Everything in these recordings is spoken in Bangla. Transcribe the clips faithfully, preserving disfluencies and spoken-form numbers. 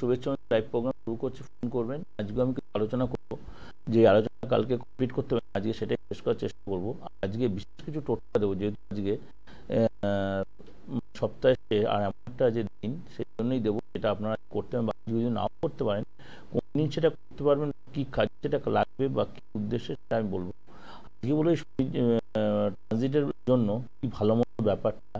শুভেচ্ছা লাইভ প্রোগ্রাম শুরু করছি, ফোন করবেন। আজকে আমি কিছু আলোচনা করবো, যে আলোচনা কালকে কমপ্লিট করতে হবে, আজকে সেটাই শেষ করার চেষ্টা করবো। আজকে বিশেষ কিছু টোটকা দেবো, যেহেতু আজকে সপ্তাহে আর এমন একটা যে দিন, সেই জন্যই দেবো, যেটা আপনারা করতে পারেন বা যদি নাও করতে পারেন, কোন দিন সেটা করতে পারবেন, কী কাজ সেটা লাগবে বা কী উদ্দেশ্যে সেটা আমি বলবো। আজকে বলে ট্রানজিটের জন্য কি ভালো মতো ব্যাপারটা,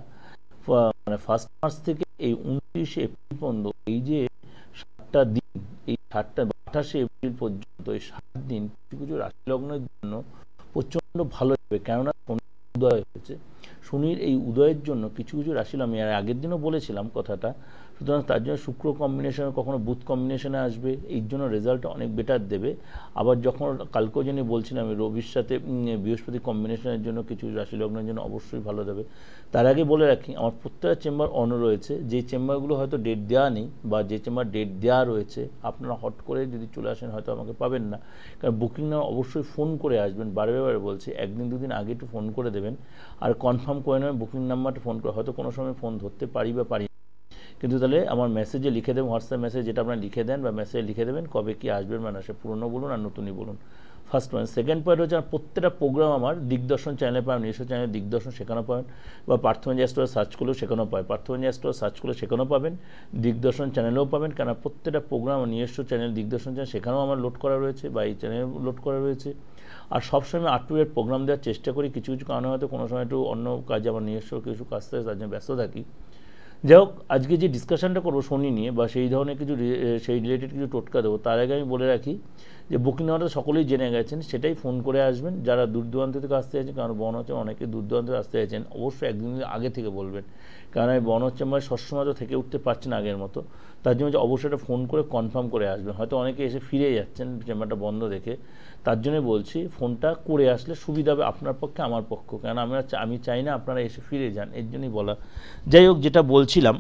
মানে ফার্স্ট মার্চ থেকে এই উনত্রিশে এপ্রিল পর্যন্ত এই যে সাতটা দিন, এই সাতটা আঠাশে এপ্রিল পর্যন্ত এই সাত দিন কিছু কিছু রাশি লগ্নের জন্য প্রচণ্ড ভালো হবে। কেননা শনি উদয় হয়েছে, শনির এই উদয়ের জন্য কিছু কিছু রাশি, আমি আর আগের দিনও বলেছিলাম কথাটা, সুতরাং তার জন্য শুক্র কম্বিনেশনে, কখনো বুধ কম্বিনেশনে আসবে, এই জন্য রেজাল্টটা অনেক বেটার দেবে। আবার যখন কালকেও যিনি বলছিলাম রবির সাথে বৃহস্পতি কম্বিনেশনের জন্য কিছু রাশি লগ্নের জন্য অবশ্যই ভালো দেবে। তার আগে বলে রাখি, আমার প্রত্যেকটা চেম্বার অন রয়েছে, যে চেম্বারগুলো হয়তো ডেট দেওয়া নেই বা যে চেম্বার ডেট দেওয়া রয়েছে, আপনারা হট করে যদি চলে আসেন হয়তো আমাকে পাবেন না। কারণ বুকিং না অবশ্যই ফোন করে আসবেন, বারে বারে বলছি, একদিন দুদিন আগে একটু ফোন করে দেবেন আর কনফার্ম করে নেবেন বুকিং নাম্বারটা ফোন করে। হয়তো কোনো সময় ফোন ধরতে পারি বা পারি, কিন্তু তাহলে আমার মেসেজে লিখে দেবেন, হোয়াটসঅ্যাপ মেসেজ যেটা আপনারা লিখে দেন বা মেসেজে লিখে দেবেন কবে কি আসবেন, মানে সে পুরনো বলুন আর নতুনই বলুন। First point. সেকেন্ড পয়েন্ট হচ্ছে, আমার প্রত্যেকটা প্রোগ্রাম আমার দিগদর্শন চ্যানেলে পাবেন, নিজস্ব চ্যানেলে দিগদর্শন সেখানেও পাবেন, বা পার্থবাণী স্টোরে সার্চ করলেও সেখানেও পাবেন, পার্থবাণী স্টোরে সার্চ করলে সেখানেও পাবেন, দিগদর্শন চ্যানেলেও পাবেন। কেন প্রত্যেকটা প্রোগ্রাম নিজস্ব চ্যানেল দিগদর্শন চ্যানেল সেখানেও আমার লোড করা রয়েছে বা এই চ্যানেলে লোড করা রয়েছে। আর সবসময় আপ টু ডেট প্রোগ্রাম দেওয়ার চেষ্টা করি, কিছু কিছু কারণে হয়তো কোনো সময় একটু অন্য কাজে আমার নিজস্ব কিছু কাজ থাকে, তার জন্য ব্যস্ত থাকি। যাই হোক, আজকে যে ডিসকাশনটা করবো শনি নিয়ে বা সেই ধরনের কিছু সেই রিলেটেড কিছু টোটকা দেবো, তার আগে আমি বলে রাখি যে বুকিং নেওয়াটা সকলেই জেনে গেছেন, সেটাই ফোন করে আসবেন। যারা দূর দূরান্ত থেকে আসতে চাইছেন, কারণ বন হচ্ছে অনেকে দূর দূরান্ত থেকে আসতে চাইছেন, অবশ্যই একদিন আগে থেকে বলবেন, কারণ আমি বন হচ্ছে আমার সবসময় তো থেকে উঠতে পারছি না আগের মতো, তার জন্য অবশ্যই এটা ফোন করে কনফার্ম করে আসবেন। হয়তো অনেকে এসে ফিরে যাচ্ছেন চেম্বারটা বন্ধ দেখে, তার জন্য বলছি ফোনটা করে আসলে সুবিধা হবে আপনার পক্ষে আমার পক্ষে, কারণ আমরা আমি চাই না আপনারা এসে ফিরে যান, এর জন্যই বলা। যাই হোক, যেটা বলছিলাম,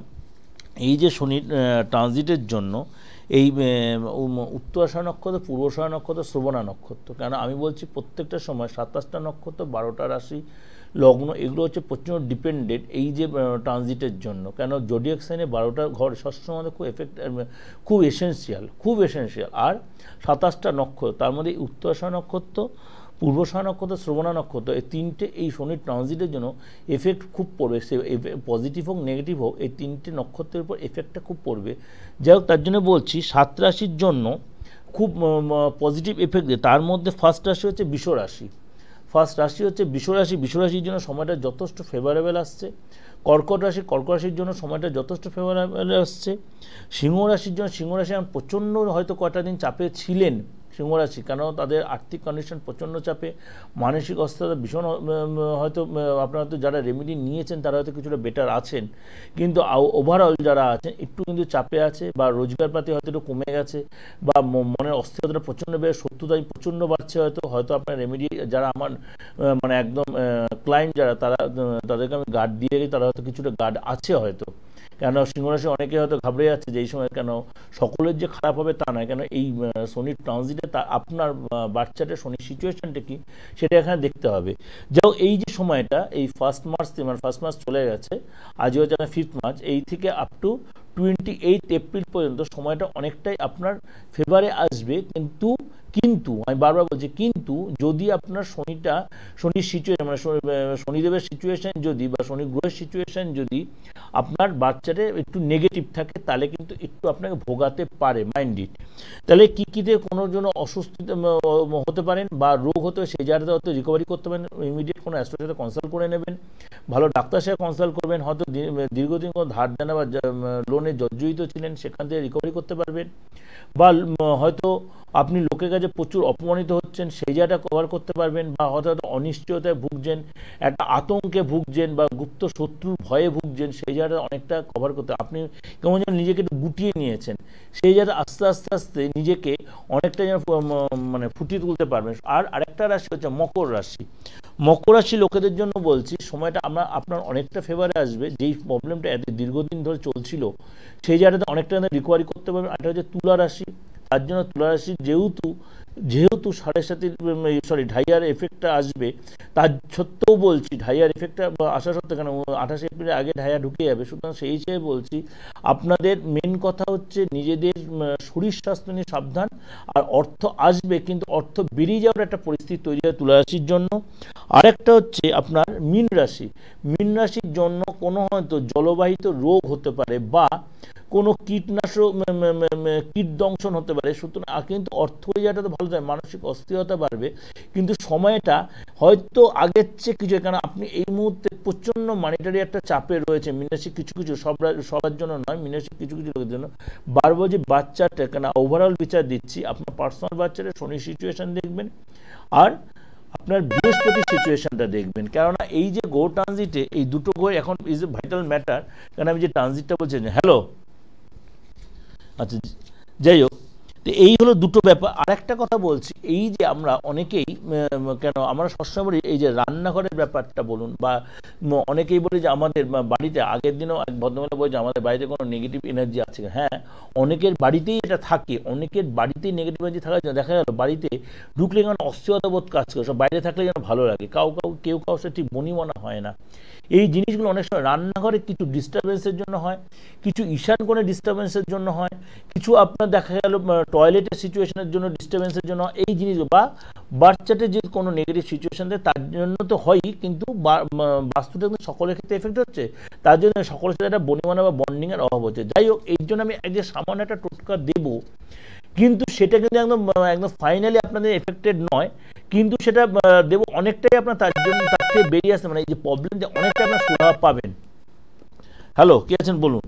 এই যে শনি ট্রানজিটের জন্য এই উত্তরাষাঢ়া নক্ষত্র, পূর্বাষাঢ়া নক্ষত্র, শ্রবণা নক্ষত্র, কেন আমি বলছি প্রত্যেকটা সময় সাতাশটা নক্ষত্র, বারোটা রাশি লগ্ন, এগুলো হচ্ছে প্রচণ্ড ডিপেন্ডেন্ট এই যে ট্রানজিটের জন্য। কেন জোডিয়াক সাইনে বারোটা ঘর সবসময় খুব এফেক্ট, খুব এসেন্সিয়াল, খুব এসেন্সিয়াল। আর সাতাশটা নক্ষত্র, তার মধ্যে উত্তরাষাঢ়া নক্ষত্র, পূর্বাষাঢ়া নক্ষত্র, শ্রবণা নক্ষত্র, এই তিনটে এই শনির ট্রানজিটের জন্য এফেক্ট খুব পড়বে, সে পজিটিভ হোক নেগেটিভ হোক, এই তিনটে নক্ষত্রের উপর এফেক্টটা খুব পড়বে। যাই হোক, তার জন্য বলছি সাত রাশির জন্য খুব পজিটিভ এফেক্ট দেয়। তার মধ্যে ফার্স্ট রাশি হচ্ছে বৃষ রাশি, ফার্স্ট রাশি হচ্ছে বৃষ রাশি। বৃষ রাশির জন্য সময়টা যথেষ্ট ফেভারেবল আসছে। কর্কট রাশি, কর্কট রাশির জন্য সময়টা যথেষ্ট ফেভারেবল আসছে। সিংহ রাশির জন্য, সিংহ রাশি এখন প্রচণ্ড হয়তো কয়টা দিন চাপে ছিলেন সিংহরাশি, কারণ তাদের আর্থিক কন্ডিশন প্রচণ্ড চাপে, মানসিক অস্থিরতা ভীষণ, হয়তো আপনারা তো যারা রেমেডি নিয়েছেন তারা হয়তো কিছুটা বেটার আছেন, কিন্তু ওভারঅল যারা আছেন একটু কিন্তু চাপে আছে, বা রোজগারপাতি হয়তো একটু কমে গেছে, বা মনের অস্থিরতাটা প্রচণ্ড বেড়ে, শত্রুতাই প্রচণ্ড বাড়ছে। হয়তো হয়তো আপনার রেমেডি যারা আমার মানে একদম ক্লায়েন্ট যারা, তারা তাদেরকে আমি গার্ড দিয়ে গেছি, তারা হয়তো কিছুটা গার্ড আছে হয়তো। কেন সিংহরাশি অনেকে হয়তো ঘাবড়ে যাচ্ছে যে এই সময়, কেন সকলের যে খারাপ হবে তা নয়, কেন এই শনির ট্রানজিটে তা আপনার বাচ্চাটার শনির সিচুয়েশনটা কি সেটা এখানে দেখতে হবে। যাও এই যে সময়টা, এই ফার্স্ট মার্চ, মানে ফার্স্ট মার্চ চলে গেছে, আজ হচ্ছে ফিফথ মার্চ, এই থেকে up to twenty eight April পর্যন্ত সময়টা অনেকটাই আপনার ফেভারে আসবে। কিন্তু কিন্তু আমি বারবার বলছি, কিন্তু যদি আপনার শনিটা, শনির সিচুয়েশন মানে শনিদেবের সিচুয়েশন যদি বা শনি গ্রহের সিচুয়েশন যদি আপনার বাচ্চাটা একটু নেগেটিভ থাকে, তাহলে কিন্তু একটু আপনাকে ভোগাতে পারে মাইন্ড ইট। তাহলে কী কীতে কোনো জন্য অসুস্থ হতে পারেন বা রোগ হতে, সেই জায়গাতে হয়তো রিকভারি করতে পারেন, ইমিডিয়েট কোনো অ্যাস্ট্রোলজির সাথে কনসাল্ট করে নেবেন, ভালো ডাক্তার সাথে কনসাল্ট করবেন। হয়তো দীর্ঘদিন কোনো ধার দেনা বা লোনে জর্জরিত ছিলেন, সেখান থেকে রিকভারি করতে পারবেন, বা হয়তো আপনি লোকের কাছে প্রচুর অপমানিত হচ্ছেন, সেই জায়গাটা কভার করতে পারবেন, বা হয়তো অনিশ্চয়তায় ভুগছেন, একটা আতঙ্কে ভুগছেন, বা গুপ্ত শত্রুর ভয়ে ভুগছেন, সেই জায়গাটা অনেকটা কভার করতে, আপনি কেমন যেন নিজেকে একটু গুটিয়ে নিয়েছেন, সেই জায়গাটা আস্তে আস্তে আস্তে নিজেকে অনেকটা যেন মানে ফুটিয়ে তুলতে পারবেন। আর আরেকটা রাশি হচ্ছে মকর রাশি। মকর রাশি লোকেদের জন্য বলছি সময়টা আমরা আপনার অনেকটা ফেভারে আসবে, যেই প্রবলেমটা এত দীর্ঘদিন ধরে চলছিল সেই জায়গাটাতে অনেকটা রিকভারি করতে পারবেন। এটা হচ্ছে তুলা রাশি। তার জন্য তুলা রাশি যেহেতু যেহেতু সাড়ে সাতির সরি ঢাইয়ার এফেক্টটা আসবে, তার সত্ত্বেও বলছি ঢাইয়ার এফেক্টটা আসা সত্ত্বেও কেন আঠাশে এপ্রিলের আগে ঢাইয়া ঢুকে যাবে, সুতরাং সেই হিসেবে বলছি আপনাদের মেন কথা হচ্ছে নিজেদের শরীর স্বাস্থ্য নিয়ে সাবধান। আর অর্থ আসবে কিন্তু অর্থ বেরিয়ে যাওয়ার একটা পরিস্থিতি তৈরি হয় তুলা রাশির জন্য। আরেকটা হচ্ছে আপনার মীন রাশি, মীন রাশির জন্য কোনো হয়তো জলবাহিত রোগ হতে পারে বা কোনো কীটনাশক কীট দংশন হতে পারে, সুতরাং কিন্তু অর্থ হয়ে যাওয়াটা তো ভালো যায়, মানসিক অস্থিরতা বাড়বে, কিন্তু সময়টা হয়তো আগের চেয়ে কিছু, কারণ আপনি এই মুহূর্তে প্রচণ্ড মানিটারি একটা চাপে রয়েছে মীনরাশি কিছু কিছু, সব সবার জন্য নয়, মীনরাশি কিছু কিছু লোকের জন্য। বারবার যে বাচ্চাটা কেন ওভারঅল বিচার দিচ্ছি, আপনার পার্সোনাল বাচ্চাটা শনি সিচুয়েশন দেখবেন আর আপনার বৃহস্পতি সিচুয়েশনটা দেখবেন, কেননা এই যে গো ট্রানজিটে এই দুটো গো এখন ইজ এ ভাইটাল ম্যাটার। কারণ আমি যে ট্রানজিটটা বলছি, হ্যালো আচ্ছা যাই হোক, তো এই হলো দুটো ব্যাপার। আরেকটা কথা বলছি, এই যে আমরা অনেকেই কেন আমরা সবসময় বলি এই যে রান্নাঘরের ব্যাপারটা বলুন, বা অনেকেই বলি যে আমাদের বাড়িতে আগের দিনও এক ভদ্রমহিলা বলে যে আমাদের বাড়িতে কোনো নেগেটিভ এনার্জি আছে। হ্যাঁ, অনেকের বাড়িতেই এটা থাকে, অনেকের বাড়িতেই নেগেটিভ এনার্জি থাকার জন্য দেখা গেল বাড়িতে ঢুকলে যেন অস্থিরতা বোধ কাজ করে, সব বাইরে থাকলে যেন ভালো লাগে, কাউ কাউ কেউ কাউ সে ঠিক বনি মনে হয় না। এই জিনিসগুলো অনেক সময় রান্নাঘরে কিছু ডিস্টারবেন্সের জন্য হয়, কিছু ঈশান কোণে ডিস্টারবেন্সের জন্য হয়, কিছু আপনার দেখা গেল টয়লেটের সিচুয়েশনের জন্য ডিস্টারবেন্সের জন্য, এই জিনিসগুলো বা বাচ্চাতে যে কোনো নেগেটিভ সিচুয়েশন দেয় তার জন্য তো হয়ই, কিন্তু বাস্তুটা কিন্তু সকলের ক্ষেত্রে এফেক্ট হচ্ছে, তার জন্য সকলের সাথে একটা বনিমানা বা বন্ডিংয়ের অভাব হচ্ছে। যাই হোক, এই জন্য আমি যে সামান্য একটা টোটকা দেবো, কিন্তু সেটা কিন্তু একদম একদম ফাইনালি আপনাদের এফেক্টেড নয়, কিন্তু সেটা দেবো অনেকটাই আপনার তার জন্য তার থেকে বেরিয়ে আসতে, মানে এই যে প্রবলেম যে অনেকটা আপনার সুরাহা পাবেন। হ্যালো, কে আছেন বলুন।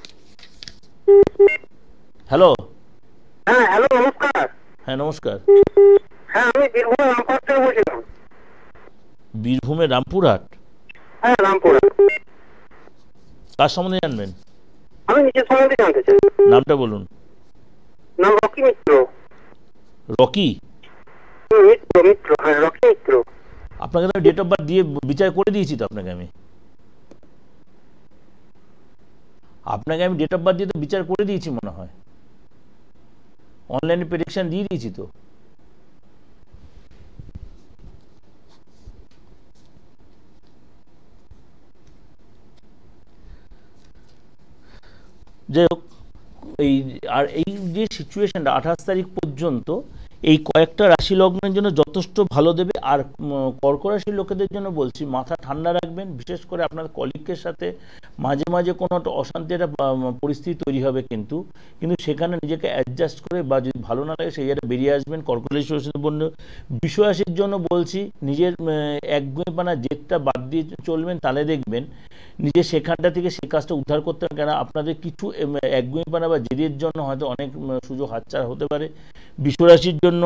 হ্যালো, হ্যাঁ হ্যালো নমস্কার। হ্যাঁ নমস্কার। হ্যাঁ আমি বীরভূমের রামপুরহাট থেকে বলছিলাম। বীরভূমের রামপুরহাট? হ্যাঁ রামপুরহাট। কার সম্বন্ধে জানবেন? আমি নিজের সম্বন্ধে জানতে চাই। নামটা বলুন। নাম রকি মিত্র। রকি মিত্র? মিত্র, হ্যাঁ রকি মিত্র। আপনাকে তো ডেট অফ বার্থ দিয়ে বিচার করে দিয়েছি তো, আপনাকে আমি আপনাকে আমি ডেট অফ বার্থ দিয়ে তো বিচার করে দিয়েছি মনে হয়, অনলাইনে প্রেডিকশন দিয়ে দিয়েছি তো। যাই হোক, এই আর এই যে সিচুয়েশনটা আঠাশ তারিখ পর্যন্ত এই কয়েকটা রাশি লগ্নের জন্য যথেষ্ট ভালো দেবে। আর কর্ক রাশির লোকেদের জন্য বলছি মাথা ঠান্ডা রাখবেন, বিশেষ করে আপনার কলিগের সাথে মাঝে মাঝে কোনো একটা অশান্তি একটা পরিস্থিতি তৈরি হবে, কিন্তু কিন্তু সেখানে নিজেকে অ্যাডজাস্ট করে বা যদি ভালো না লাগে সেই জায়গাটা বেরিয়ে আসবেন। কর্ক রাশির বন্ধু বিষয় রাশির জন্য বলছি নিজের একগুঁয়েপনা জেদটা বাদ দিয়ে চলবেন, তাহলে দেখবেন নিজে সেখানটা থেকে সে কাজটা উদ্ধার করতে হবে। কেন আপনাদের কিছু একগুঁয়েপনা বা জেদের জন্য হয়তো অনেক সুযোগ হাতছাড়া হতে পারে বৃষ রাশির জন্য।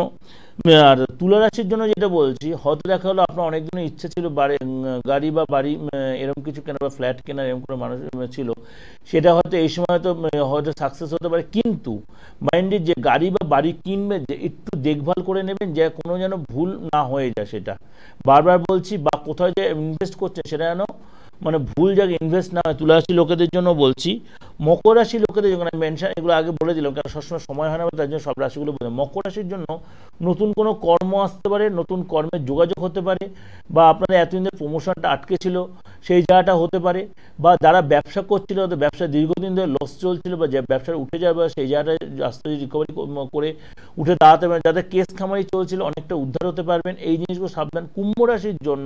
আর তুলা রাশির জন্য যেটা বলছি, হয়তো দেখা হলো আপনার অনেক দিনের ইচ্ছা ছিল বাড়ি গাড়ি বা বাড়ি এরকম কিছু কেনা বা ফ্ল্যাট কেনার এরকম কোনো মানুষ ছিল, সেটা হয়তো এই সময় তো হয়তো সাকসেস হতে পারে, কিন্তু মাইন্ডে যে গাড়ি বা বাড়ি কিনবেন যে একটু দেখভাল করে নেবেন, যে কোনো যেন ভুল না হয়ে যায়, সেটা বারবার বলছি। বা কোথায় যে ইনভেস্ট করছেন সেটা যেন মানে ভুল জায়গায় ইনভেস্ট না হয়। তুলা রাশির লোকেদের জন্য বলছি। মকর রাশির লোকেদের যখন আমি মেনশন এগুলো আগে বলে দিলাম, কারণ সবসময় সময় হয় না, তার জন্য সব রাশিগুলো বলে। মকর রাশির জন্য নতুন কোনো কর্ম আসতে পারে, নতুন কর্মের যোগাযোগ হতে পারে, বা আপনাদের এতদিনের প্রমোশনটা আটকে ছিল সেই জায়গাটা হতে পারে, বা যারা ব্যবসা করছিল তাদের ব্যবসা দীর্ঘদিন ধরে লস চলছিল বা যে ব্যবসাটা উঠে যাবে সেই জায়গাটায় আস্তে রিকভারি করে উঠে দাঁড়াতে পারেন। যাদের কেস খামারি চলছিল অনেকটা উদ্ধার হতে পারবেন, এই জিনিসগুলো সাবধান। কুম্ভ রাশির জন্য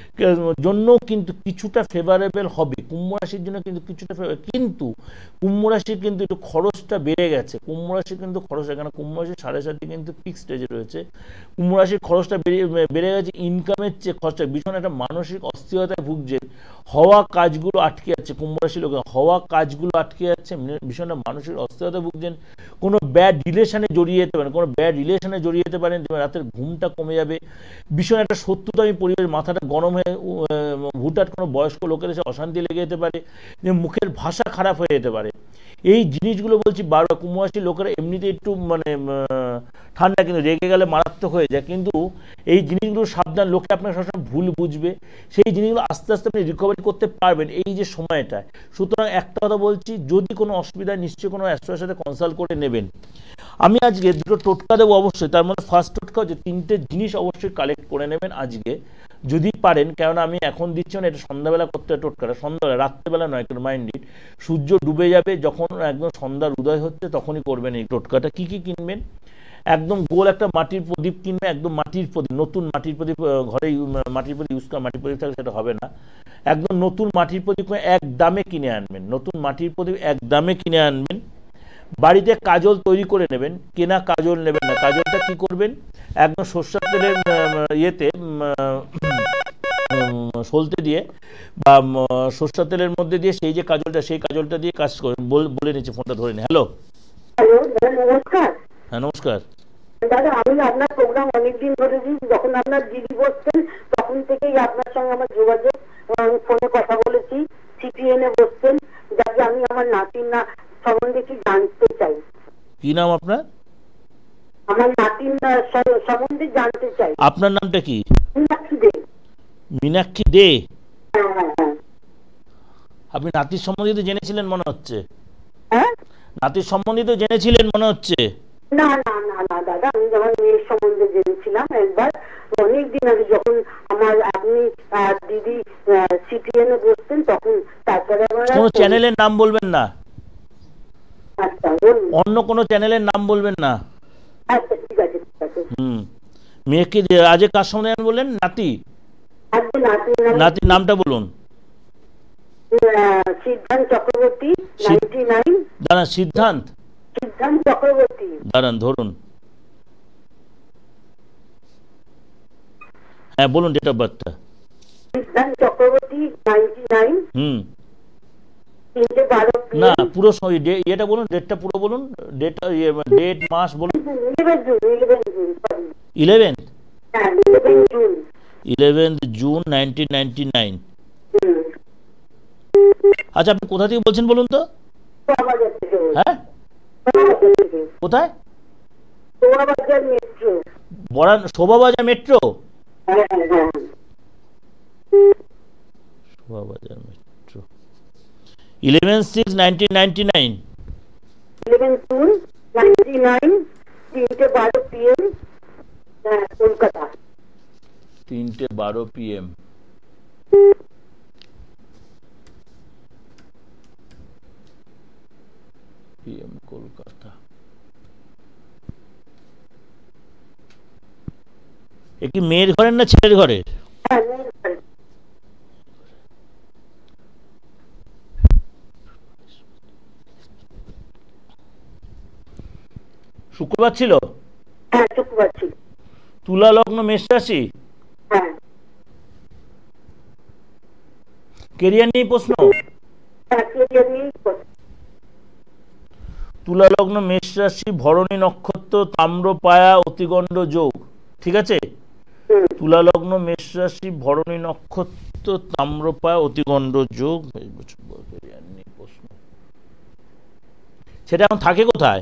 জন্য কিন্তু কিছুটা ফেভারেবল হবে, কুম্ভ রাশির জন্য কিন্তু কিছুটা ফেভারেবল, কিন্তু কুম্ভ রাশির কিন্তু একটু খরচটা বেড়ে গেছে। কুম্ভ রাশির কিন্তু খরচ, এখানে কুম্ভ রাশির সাড়ে সাতটি কিন্তু ফিক্সড স্টেজে রয়েছে। কুম্ভ রাশির খরচটা বেড়ে বেড়ে গেছে, ইনকামের চেয়ে খরচা, ভীষণ একটা মানসিক অস্থিরতায় ভুগছে, হওয়া কাজগুলো আটকে যাচ্ছে। কুম্ভ রাশির লোক হওয়া কাজগুলো আটকে যাচ্ছে, ভীষণ মানসিক অস্থিরতা ভুগছেন। কোনো ব্যাড রিলেশনে জড়িয়ে যেতে পারেন, কোনো ব্যাড রিলেশনে জড়িয়ে যেতে পারেন, রাতের ঘুমটা কমে যাবে, ভীষণ একটা শত্রুতামী পরিবেশ, মাথাটা গরম হয়ে হুটহাট কোনো বয়স্ক লোকের এসে অশান্তি লেগে যেতে পারে, যে মুখের ভাষা খারাপ হয়ে যেতে পারে। এই জিনিসগুলো বলছি বারবার। কুম্ভ রাশির লোকেরা এমনিতে একটু মানে ঠান্ডা, কিন্তু রেগে গেলে মারাত্মক হয়ে যায়, কিন্তু এই জিনিসগুলো সাবধান, লোকে আপনার সবসময় ভুল বুঝবে, সেই জিনিসগুলো আস্তে আস্তে আপনি রিকভারি করতে পারবেন এই যে সময়টায়। সুতরাং একটা কথা বলছি, যদি কোনো অসুবিধা নিশ্চয়ই কোনো অ্যাস্ট্রোলজির সাথে কনসাল্ট করে নেবেন। আমি আজকে দুটো টোটকা দেবো অবশ্যই। তার মধ্যে ফার্স্ট টোটকা হচ্ছে তিনটে জিনিস অবশ্যই কালেক্ট করে নেবেন আজকে যদি পারেন, কেননা আমি এখন দিচ্ছি না, এটা সন্ধ্যাবেলা করতে হবে টোটকাটা, সন্ধ্যাবেলা, রাত্রেবেলা নয়, একটু মাইন্ড ইট। সূর্য ডুবে যাবে যখন, একদম সন্ধ্যার উদয় হচ্ছে তখনই করবেন এই টোটকাটা। কি কি কিনবেন? একদম গোল একটা মাটির প্রদীপ কিনবে, একদম মাটির প্রদীপ, নতুন মাটির প্রদীপ, ঘরে মাটির প্রদীপ ইউজ করা, মাটির প্রদীপ থাকলে সেটা হবে না, একদম নতুন মাটির প্রদীপ এক দামে কিনে আনবেন, নতুন মাটির প্রদীপ এক দামে কিনে আনবেন। বাড়িতে কাজল তৈরি করে নেবেন, কেনা কাজল নেবেন না। কাজলটা কি করবেন, একদম সর্ষের তেলের ইয়েতে সলতে দিয়ে বা সর্ষের তেলের মধ্যে দিয়ে সেই যে কাজলটা, সেই কাজলটা দিয়ে কাজ করেন। বলে নিচ্ছে, ফোনটা ধরে নি। হ্যালো, নমস্কার। হ্যাঁ নমস্কার দাদা, আমি আপনার প্রোগ্রাম অনেকদিন ধরে দিই, যখন আপনার দিদি বসছেন তখন থেকেই আপনার সঙ্গে আমার যোগাযোগ, ফোনে কথা বলেছি, সিপিএনে বসছেন, যাতে আমি আমার নাতির না সম্বন্ধে কি জানতে চাই। কি নাম আপনার? আমার নাতির সম্বন্ধে জানতে চাই। আপনার নামটা কি? মীনাক্ষী দে। মীনাক্ষী দে? হ্যাঁ হ্যাঁ হ্যাঁ। আপনি নাতির সম্বন্ধে জেনেছিলেন মনে হচ্ছে। হ্যাঁ, নাতির সম্বন্ধে জেনেছিলেন মনে হচ্ছে। না না না না দাদা, আমি যখন মেয়ের সম্বন্ধে জেনেছিলাম একবার, অনেকদিন আগে, যখন আমার আপনি দিদি সিপিএনে বসতেন তখন। তারপরে আমার কোনো চ্যানেলের নাম বলবেন না। আচ্ছা, বলুন। অন্য কোনো চ্যানেলের নাম বলবেন না। আচ্ছা, ঠিক আছে ঠিক আছে। হুম, মেয়েকে আজ কার সম্বন্ধে বললেন? নাতি? আজকে নাতি, নাতির নামটা বলুন। সিদ্ধান্ত চক্রবর্তী, নাইনটি নাইন। দাঁড়ান, সিদ্ধান্ত সিদ্ধান্ত চক্রবর্তী। দাঁড়ান, ধরুন। হ্যাঁ বলুন, ডেট অফ বার্থটা। সিদ্ধান্ত চক্রবর্তী, নাইনটি নাইন। হুম, তিনটে বারো। না পুরো এটা বলুন, ডেটটা পুরো বলুন, ডেট ডেট মাস বলুন। Eleven June. Eleven June eleventh হ্যাঁ, eleven June. Eleventh June nineteen ninety nine. আচ্ছা, আপনি কোথা থেকে বলছেন বলুন তো? হ্যাঁ, কোথায়? শোভাবাজার মেট্রো। বরান Shobhabazar metro. Shobhabazar metro. Eleven six nineteen ninety nine. Eleven June ninety nine. তিনটে বারো পিএম, কলকাতা। তিনটে বারো পিএম। পিএম কলকাতা। এ কি মেয়ের ঘরের না ছেলের ঘরের? শুক্রবার ছিল? হ্যাঁ, শুক্রবার ছিল। তুলা লগ্ন, মেষ রাশি। হ্যাঁ। কেরিয়ার নিয়ে প্রশ্ন। হ্যাঁ, কেরিয়ার নিয়ে প্রশ্ন। তুলা লগ্ন, মেষ রাশি, ভরণী নক্ষত্র, তাম্রপায়া, অতিগণ্ড যোগ। ঠিক আছে? তুলা লগ্ন, মেষ রাশি, ভরণী নক্ষত্র, তাম্রপায়া, অতিগণ্ড যোগ। সেটা এখন থাকে কোথায়?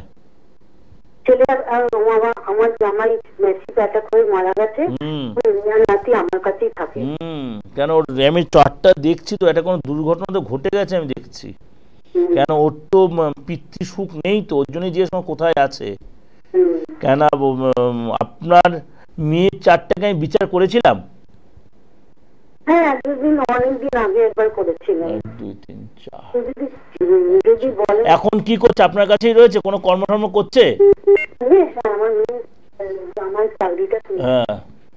আমার জামাই ম্যাসিভ অ্যাটাক হয়ে মারা গেছে, নাতি আমার কাছেই থাকে। হুম, কেন ওর আমি চারটা দেখছি তো, এটা কোনো দুর্ঘটনা তো ঘটে গেছে আমি দেখছি। কেন ওর তো পিতৃ সুখ নেই তো, ওর জন্যই জিজ্ঞেস কোথায় আছে। কেন আপনার মেয়ের চারটাকে আমি বিচার করেছিলাম। হ্যাঁ, দুদিন অনেকদিন আগে একবার করেছিলাম। এক দুই তিন চার। এখন কি করছে? আপনার কাছেই রয়েছে? কোনো কর্মধর্ম করছে? হ্যাঁ,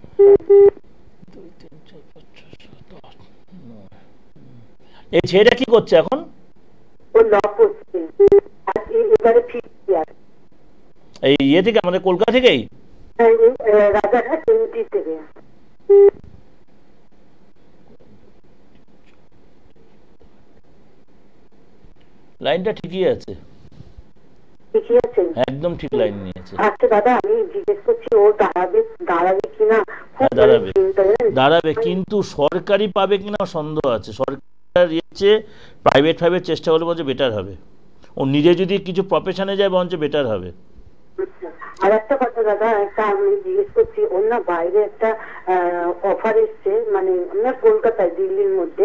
এই ছেলেটা কি করছে এখন? এই ইয়ে থেকে, আমাদের কলকাতা থেকেই? রাজারহাট থেকে। লাইনটা ঠিকই আছে, ঠিকই আছে, একদম ঠিক লাইন নিয়েছে। আচ্ছা দাদা, আমি জিজ্ঞেস করছি ও দাঁড়াবে দাঁড়াবে কিনা। হ্যাঁ দাঁড়াবে, দাঁড়াবে, কিন্তু সরকারি পাবে কিনা সন্দেহ আছে। সরকার ইচ্ছে প্রাইভেট ফাইভের চেষ্টা করলে বলছে বেটার হবে। ও নিজে যদি কিছু প্রফেশনে যায় বরঞ্চ বেটার হবে। আর একটা কথা দাদা, একটা আমি জিজ্ঞেস করছি, ওর না বাইরে একটা অফার এসছে, মানে আপনার কলকাতায়, দিল্লির মধ্যে,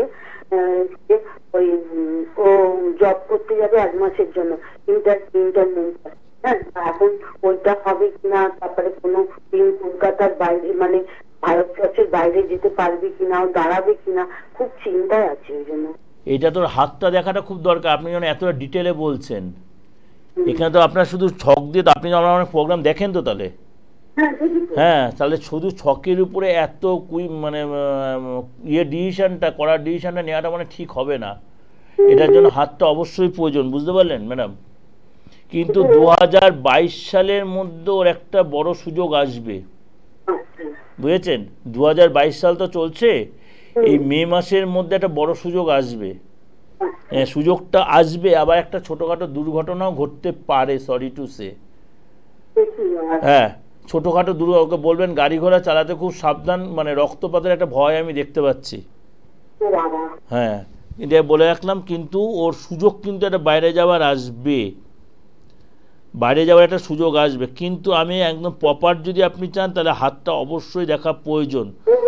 ওই ও জব করতে যাবে এক মাসের জন্য, ইন্টার ইন্টারনেট হ্যাঁ, এখন ওইটা হবে কিনা, তারপরে কোনো দিন কলকাতার বাইরে মানে ভারতবর্ষের বাইরে যেতে পারবে কিনা, দাঁড়াবে কিনা, খুব চিন্তায় আছে ওই জন্য। এটা তোর হাতটা দেখাটা খুব দরকার। আপনি যখন এতটা ডিটেলে বলছেন, এখানে তো আপনার শুধু ছক দিয়ে, আপনি আমার অনেক প্রোগ্রাম দেখেন তো তাহলে, হ্যাঁ, তাহলে শুধু ছকের উপরে এত কুই মানে ইয়ে ডিসিশনটা করার ডিসিশনটা নেওয়াটা মানে ঠিক হবে না। এটার জন্য হাতটা অবশ্যই প্রয়োজন, বুঝতে পারলেন ম্যাডাম? কিন্তু দু হাজার বাইশ সালের মধ্যে ওর একটা বড় সুযোগ আসবে, বুঝেছেন? দু হাজার বাইশ সাল তো চলছে, এই মে মাসের মধ্যে একটা বড় সুযোগ আসবে। হ্যাঁ, সুযোগটা আসবে, আবার একটা ছোটোখাটো দুর্ঘটনাও ঘটতে পারে, সরি টু সে। হ্যাঁ, ছোটোখাটো দুর্ঘটনা, বলবেন গাড়ি ঘোড়া চালাতে খুব সাবধান, মানে রক্তপাতের একটা ভয় আমি দেখতে পাচ্ছি। হ্যাঁ, এটা বলে রাখলাম। কিন্তু ওর সুযোগ কিন্তু একটা বাইরে যাওয়ার আসবে, বাইরে যাওয়ার একটা সুযোগ আসবে। কিন্তু আমি একদম প্রপার যদি আপনি চান, তাহলে হাতটা অবশ্যই দেখা প্রয়োজন।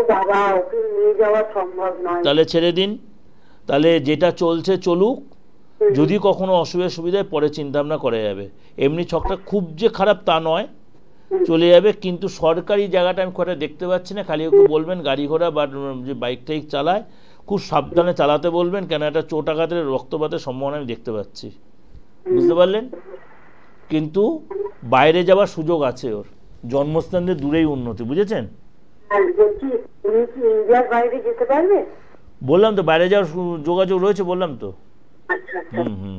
তাহলে ছেড়ে দিন, তাহলে যেটা চলছে চলুক, যদি কখনো অসুবিধা সুবিধায় পরে চিন্তা ভাবনা করা যাবে। এমনি ছকটা খুব যে খারাপ তা নয়, চলে যাবে। কিন্তু সরকারি জায়গাটা আমি কোথায় দেখতে পাচ্ছি না। খালি একটু বলবেন গাড়ি ঘোড়া বা যে বাইক টাইক চালায় খুব সাবধানে চালাতে বলবেন, কেন একটা চোট আঘাতের রক্তপাতের সম্ভাবনা আমি দেখতে পাচ্ছি, বুঝতে পারলেন? কিন্তু বাইরে যাওয়ার সুযোগ আছে ওর, জন্মস্থান দিয়ে দূরেই উন্নতি, বুঝেছেন? বললাম তো বাইরে যাওয়ার যোগাযোগ রয়েছে, বললাম তো। হুম হুম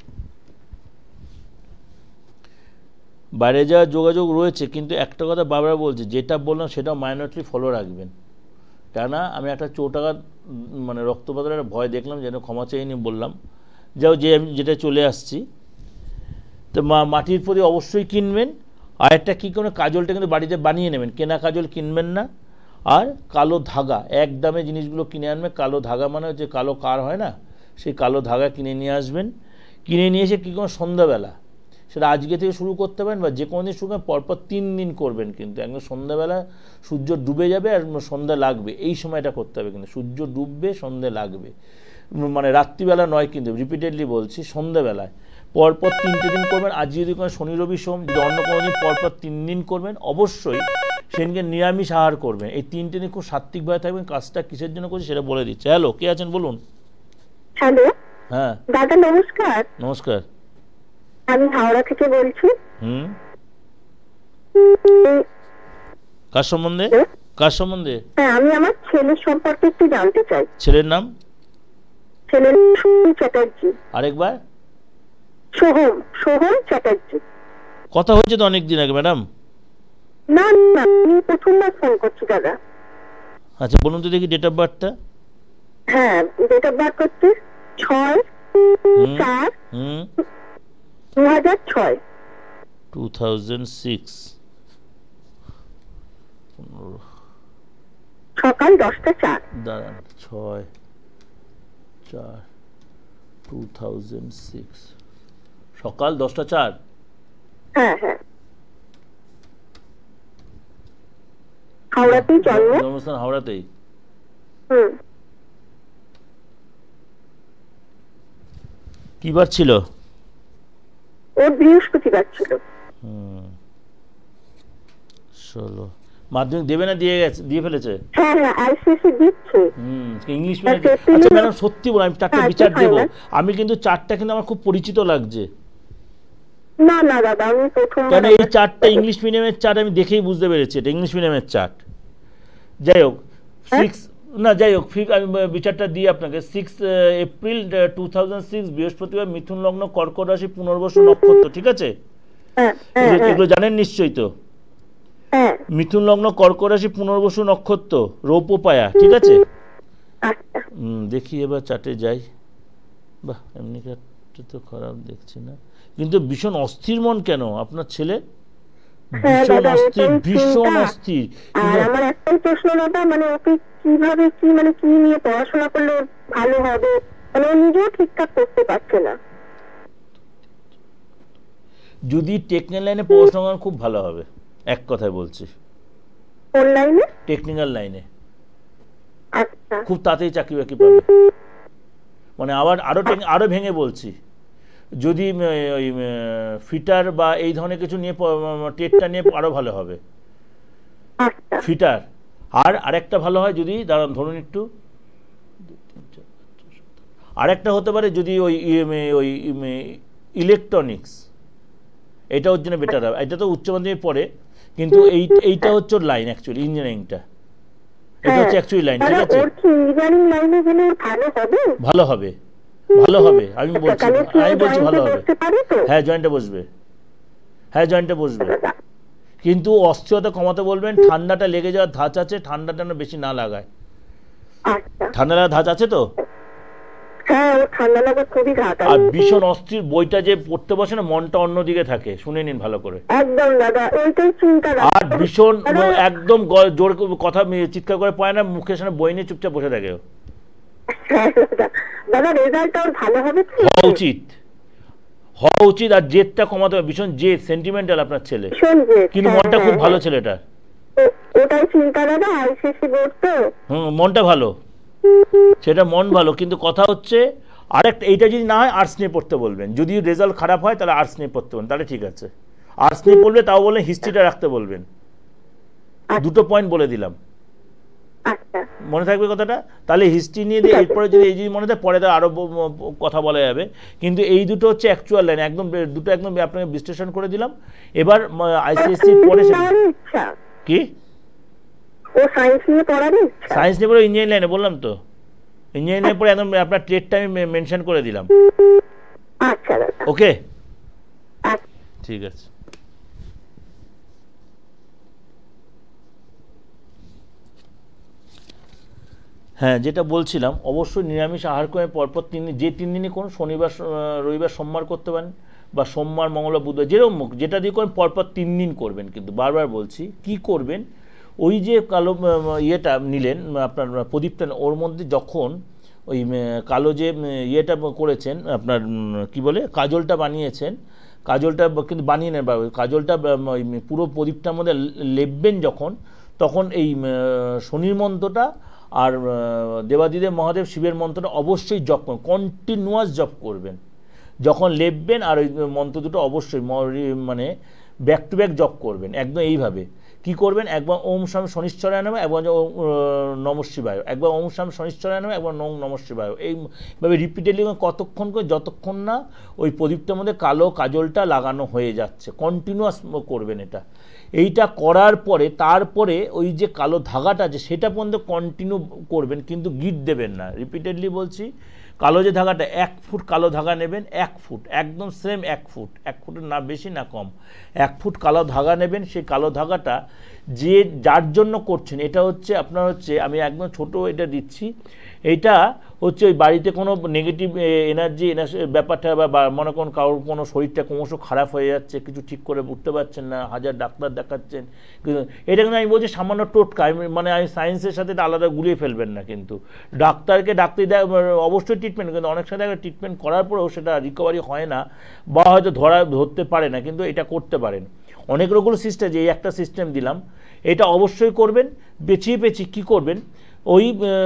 বাইরে যাওয়ার যোগাযোগ রয়েছে। কিন্তু একটা কথা বারবার বলছি, যেটা বললাম সেটা মাইনরলি ফলো রাখবেন। কেননা আমি একটা চোট আঘাত মানে রক্তপাতের একটা ভয় দেখলাম, যেন ক্ষমা চাইনি বললাম। যাও, যে আমি যেটা চলে আসছি, তো মা মাটির প্রতি অবশ্যই কিনবেন। আর একটা কী কোনো কাজলটা কিন্তু বাড়িতে বানিয়ে নেবেন, কেনা কাজল কিনবেন না। আর কালো ধাগা, এক দামে জিনিসগুলো কিনে আনবেন। কালো ধাগা মানে হচ্ছে কালো কার হয় না, সেই কালো ধাগা কিনে নিয়ে আসবেন। কিনে নিয়ে এসে কী কোনো সন্ধ্যাবেলা, সেটা আজকে থেকে শুরু করতে পারেন বা যে কোনো দিন শুরু করেন, পরপর তিন দিন করবেন। কিন্তু একদম সন্ধ্যাবেলা সূর্য ডুবে যাবে আর সন্ধ্যা লাগবে, এই সময়টা করতে হবে। কিন্তু সূর্য ডুববে, সন্ধ্যে লাগবে, মানে রাত্রিবেলা নয়, কিন্তু রিপিটেডলি বলছি সন্ধ্যাবেলায় পরপর তিনটে দিন করবেন। আজ যদি কোনো শনি রবি সোম, যদি অন্য কোনো দিন পরপর তিন দিন করবেন। অবশ্যই সেদিনকে নিরামিষ আহার করবেন। এই তিনটে দিন খুব সাত্বিকভাবে থাকবেন। কাজটা কিসের জন্য করছি সেটা বলে দিচ্ছে। হ্যালো, কে আছেন বলুন? হ্যালো, হ্যাঁ দাদা নমস্কার। নমস্কার, আমি হাওড়া থেকে বলছি। হুম কার সম্বন্ধে? কার সম্বন্ধে? হ্যাঁ, আমি আমার ছেলের সম্পর্কে একটু জানতে চাই। ছেলের নাম? ছেলের সোহম চ্যাটার্জি। আরেকবার? সোহম, সোহম চ্যাটার্জি। কথা হয়েছে তো অনেকদিন আগে ম্যাডাম। না না, আমি প্রথমবার ফোন করছি দাদা। আচ্ছা বলুন তো দেখি ডেট অফ বার্থটা। হ্যাঁ, ডেট অফ বার্থ হচ্ছে ছয় চার হুম দু হাজার ছয়। টু থাউজেন্ড সিক্স সকাল দশটা চার। দাঁড়ান, ছয় চার টু থাউজেন্ড সিক্স সকাল দশটা চার। হ্যাঁ হ্যাঁ, হাওড়াতেই জন্ম। জন্মস্থান হাওড়াতেই। হুম। কি বার ছিল? ওর বৃহস্পতিবার ছিল। হুম ষোলো। মাধ্যমিক দেবে না দিয়ে গেছে, দিয়ে ফেলেছে? হ্যাঁ হ্যাঁ, আইসিএসসি দিচ্ছে। হুম ইংলিশ মিডিয়াম। আচ্ছা ম্যাডাম সত্যি বল, আমি চারটা বিচার দেবো। আমি কিন্তু চারটা কিন্তু আমার খুব পরিচিত লাগছে। না না দাদা, আমি প্রথম। কেন এই চারটা ইংলিশ মিডিয়ামের চার্ট আমি দেখেই বুঝতে পেরেছি এটা ইংলিশ মিডিয়ামের চার্ট। যাই হোক, সিক্স না যাই হোক, আমি বিচারটা দিই আপনাকে। Six April two thousand six বৃহস্পতিবার, মিথুন লগ্ন, কর্কট রাশি, পুনর্বসু নক্ষত্র। ঠিক আছে? এগুলো জানেন নিশ্চয়ই তো? মিথুন লগ্ন, কর্কট রাশি, পুনর্বসু নক্ষত্র, রৌপ্য পায়া। ঠিক আছে? হুম দেখি এবার চার্টে যাই। বাহ, এমনি চার্টে তো খারাপ দেখছি না, কিন্তু ভীষণ অস্থির মন কেন আপনার ছেলে? ভীষণ অস্থির, ভীষণ অস্থির। আমার একটাই প্রশ্ন দাদা, মানে ওকে কিভাবে কি মানে কি নিয়ে পড়াশোনা করলে ভালো হবে, মানে ও নিজেও ঠিকঠাক করতে পারছে না। যদি টেকনিক্যাল লাইনে পড়াশোনা করেন খুব ভালো হবে, এক কথায় বলছি। কোন লাইনে? টেকনিক্যাল লাইনে। আচ্ছা, খুব তাড়াতাড়ি চাকরি বাকরি পাবে। মানে আবার আরো আরো ভেঙে বলছি, যদি ওই ফিটার বা এই ধরনের কিছু নিয়ে টেটটা নিয়ে আরও ভালো হবে ফিটার। আর আরেকটা ভালো হয় যদি দাঁড়ান ধরুন একটু, আরেকটা হতে পারে যদি ওই ওই ইলেকট্রনিক্স, এটা ওর জন্য বেটার হবে। এটা তো উচ্চ মাধ্যমিক পড়ে, কিন্তু এই এইটা হচ্ছে ওর লাইন অ্যাকচুয়ালি, ইঞ্জিনিয়ারিংটা এটা হচ্ছে অ্যাকচুয়ালি লাইন। ঠিক আছে, ভালো হবে ভালো হবে আমি বলছি, আমি বলছি ভালো হবে। হ্যাঁ জয়েন্টে বসবে, হ্যাঁ জয়েন্টে বসবে, কিন্তু অস্থিরতা কমাতে বলবেন। ঠান্ডাটা লেগে যাওয়ার ধাঁচ আছে, ঠান্ডাটা না বেশি না লাগায়। ঠান্ডা লাগার ধাঁচ আছে তো? আর ভীষণ অস্থির, বইটা যে পড়তে বসে না মনটা অন্যদিকে থাকে, শুনে নিন ভালো করে। আর ভীষণ একদম জোর কথা চিৎকার করে পড়ে না, মুখের সামনে বই নিয়ে চুপচাপ বসে থাকে। হওয়া উচিত, হওয়া উচিত। আর জেদটা কমাতে হবে, ভীষণ জেদ, সেন্টিমেন্টাল আপনার ছেলে, কিন্তু মনটা খুব ভালো ছেলেটার। হুম মনটা ভালো, সেটা মন ভালো, কিন্তু কথা হচ্ছে আরেকটা, এইটা যদি না হয় আর্টস নিয়ে পড়তে বলবেন। যদি রেজাল্ট খারাপ হয় তাহলে আর্টস নিয়ে পড়তে বলবেন, তাহলে ঠিক আছে। আর্টস নিয়ে পড়লে তাও বললেন হিস্ট্রিটা রাখতে বলবেন। দুটো পয়েন্ট বলে দিলাম, মনে থাকবে কথাটা? তাহলে হিস্ট্রি নিয়ে দিয়ে এরপরে যদি এই যদি মনে থাকে পরে তার আরো কথা বলা যাবে, কিন্তু এই দুটো হচ্ছে অ্যাকচুয়াল লাইন, একদম দুটো একদম আপনাকে বিশ্লেষণ করে দিলাম। এবার আইসিএসসি পড়ে কি সায়েন্স নিয়ে পড়ে ইঞ্জিনিয়ারিং লাইনে বললাম তো, ইঞ্জিনিয়ারিং পড়ে একদম আপনার ট্রেডটা আমি মেনশন করে দিলাম। ওকে ঠিক আছে। হ্যাঁ যেটা বলছিলাম, অবশ্যই নিরামিষ আহার করে পরপর তিন দিন, যে তিন দিনই কোন শনিবার রবিবার সোমবার করতে পারেন, বা সোমবার মঙ্গলবার বুধবার যেরকম মুখ যেটা দিয়ে করেন পরপর তিন দিন করবেন। কিন্তু বারবার বলছি কি করবেন, ওই যে কালো ইয়েটা নিলেন আপনার প্রদীপটা, ওর মধ্যে যখন ওই কালো যে ইয়েটা করেছেন আপনার কি বলে কাজলটা বানিয়েছেন, কাজলটা কিন্তু বানিয়ে নেন, কাজলটা পুরো প্রদীপটার মধ্যে লেপবেন যখন, তখন এই শনির মন্ত্রটা আর দেবাদিদেব মহাদেব শিবের মন্ত্রটা অবশ্যই জপ করবেন, কন্টিনিউয়াস জপ করবেন যখন লেপবেন। আর ওই মন্ত্র দুটো অবশ্যই মানে ব্যাক টু ব্যাক জপ করবেন একদম এইভাবে। কি করবেন, একবার ওম শাম শনিশ্চরায় নামে, একবার নমঃ শিবায়, একবার ওম শাম শনিশ্চরায় নামে, একবার নম নমঃ শিবায়, এইভাবে রিপিটেডলি কতক্ষণ করে, যতক্ষণ না ওই প্রদীপটার মধ্যে কালো কাজলটা লাগানো হয়ে যাচ্ছে, কন্টিনিউয়াস করবেন এটা। এইটা করার পরে তারপরে ওই যে কালো ধাগাটা আছে সেটা পর্যন্ত কন্টিনিউ করবেন, কিন্তু গিট দেবেন না। রিপিটেডলি বলছি, কালো যে ধাগাটা এক ফুট কালো ধাগা নেবেন, এক ফুট একদম সেম এক ফুট, এক ফুটের না বেশি না কম, এক ফুট কালো ধাগা নেবেন। সেই কালো ধাগাটা যে যার জন্য করছেন, এটা হচ্ছে আপনার হচ্ছে আমি একদম ছোট এটা দিচ্ছি, এইটা হচ্ছে ওই বাড়িতে কোনো নেগেটিভ এনার্জি ব্যাপারটা, বা মনে করুন কারোর কোনো শরীরটা ক্রমশ খারাপ হয়ে যাচ্ছে, কিছু ঠিক করে উঠতে পারছেন না, হাজার ডাক্তার দেখাচ্ছেন, কিন্তু এটা কিন্তু আমি বলছি সামান্য টোটকা, মানে আমি সায়েন্সের সাথে আলাদা গুলিয়ে ফেলবেন না। কিন্তু ডাক্তারকে ডাক্তার দেয় অবশ্যই ট্রিটমেন্ট, কিন্তু অনেক সময় ট্রিটমেন্ট করার পরেও সেটা রিকভারি হয় না, বা হয়তো ধরা ধরতে পারে না, কিন্তু এটা করতে পারেন। অনেক রকম সিস্টেম, যে এই একটা সিস্টেম দিলাম, এটা অবশ্যই করবেন। পেঁচিয়ে পেঁচিয়ে কী করবেন, ওই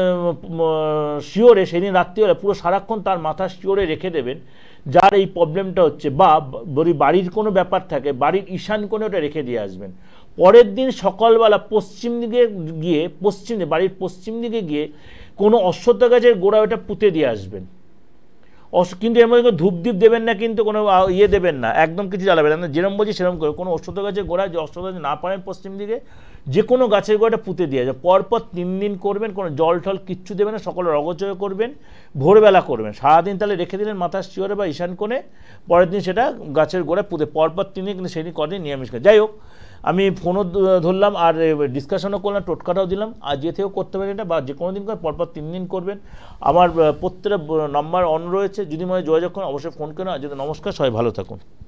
শিওরে সেদিন রাত্রিবেলা পুরো সারাক্ষণ তার মাথা শিওরে রেখে দেবেন যার এই প্রবলেমটা হচ্ছে, বা যদি বাড়ির কোনো ব্যাপার থাকে বাড়ির ঈশান কোণে ওটা রেখে দিয়ে আসবেন। পরের দিন সকালবেলা পশ্চিম দিকে গিয়ে, পশ্চিম দিকে বাড়ির পশ্চিম দিকে গিয়ে কোনো অশ্বত্থ গাছের গোড়া ওটা পুঁতে দিয়ে আসবেন। কিন্তু এর মধ্যে ধূপ দ্বীপ দেবেন না, কিন্তু কোনো ইয়ে দেবেন না, একদম কিছু জ্বালাবেন না, যেরকম বলছি সেরকম করে। কোনো অশ্বত্থ গাছের গোড়া, যে অশ্বত্থ গাছ না পারেন পশ্চিম দিকে, যে কোনো গাছের গোড়াটা পুঁতে দিয়ে যায়। পরপর তিন দিন করবেন, কোনো জল টল কিচ্ছু দেবেন না, সকালে অগচয় করবেন, ভোরবেলা করবেন। সারাদিন তাহলে রেখে দিলেন মাথার শিওরে বা ঈশান কোণে, পরের দিন সেটা গাছের গোড়ায় পুঁতে, পরপর তিন দিন, কিন্তু সেদিন কদিন নিরামিষ খায়। যাই হোক, আমি ফোনও ধরলাম আর ডিসকাশনও করলাম, টোটকাটাও দিলাম। আর যে থেকেও করতে পারেন এটা, বা যে কোনো দিন করে পরপর তিন দিন করবেন। আমার প্রত্যেকটা নাম্বার অন রয়েছে, যদি মনে যোগাযোগ করেন অবশ্যই ফোন করেন। আর যদি নমস্কার, সবাই ভালো থাকুন।